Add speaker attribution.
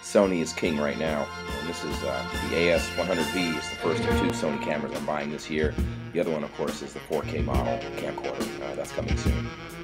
Speaker 1: Sony is king right now. And this is the AS100V. It's the first of two Sony cameras I'm buying this year. The other one, of course, is the 4K model camcorder. That's coming soon.